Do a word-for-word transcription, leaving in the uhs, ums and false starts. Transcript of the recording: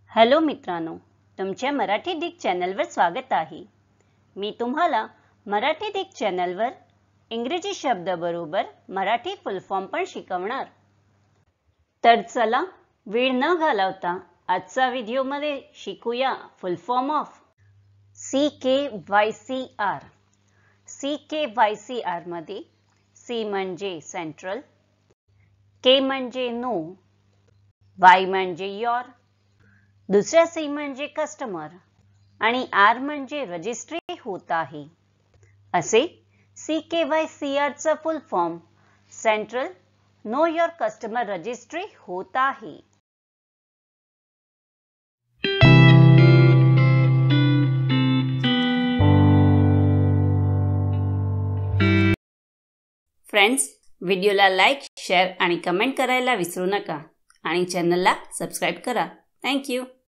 Hello मित्रांनो, तुमच्या Marathi Dick चॅनलवर स्वागत आहे। मी तुम्हाला मराठी डिक चॅनलवर इंग्रजी शब्द बरोबर मराठी फुल फॉर्म पण शिकवणार। तर चला वेळ न घालवता आजच्या व्हिडिओमध्ये शिकूया full form of C K Y C R. C K Y C R मध्ये सी म्हणजे सेंट्रल, के म्हणजे नो, वाय म्हणजे योर, दुसरा सी म्हणजे कस्टमर आणि आर म्हणजे रजिस्ट्री होत आहे। असे C K Y C R चा full form central know your customer registry होत आहे। फ्रेंड्स, व्हिडिओला लाईक, शेअर आणि कमेंट करायला विसरू नका आणि चॅनलला सबस्क्राइब करा। Thank you.